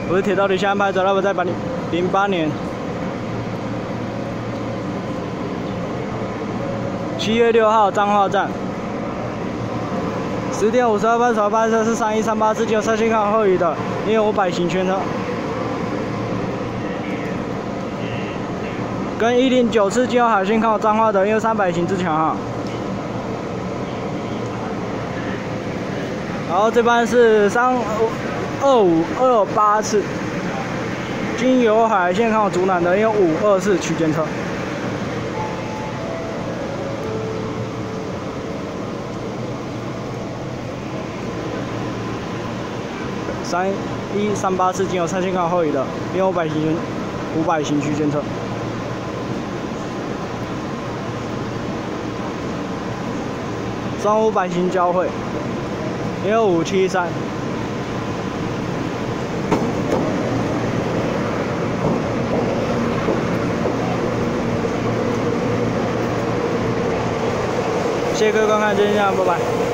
我是铁道旅行安排者，那我在08年7月6号彰化站10点52分所班车是3138自经车新康后移的1500型全车，跟109次经由海信康彰化的300型自强号。然后这班是32528次经由海线康竹南的524区间车。3138次经由蔡信康后移的500型区间车。3500型交汇16573。谢谢各位观看，今天这样，拜拜。